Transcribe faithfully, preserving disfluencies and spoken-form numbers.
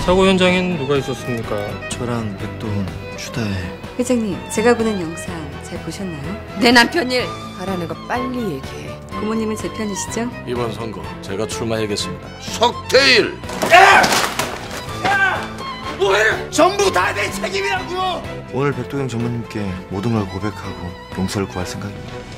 사고 현장엔 누가 있었습니까? 저랑 백도훈, 추다혜. 회장님, 제가 보낸 영상 잘 보셨나요? 내 남편 일 하라는 거 빨리 얘기해. 고모님은 제 편이시죠? 이번 선거 제가 출마하겠습니다. 석태일! 야! 야! 뭐해? 전부 다 내 책임이라고! 오늘 백도경 전무님께 모든 걸 고백하고 용서를 구할 생각입니다.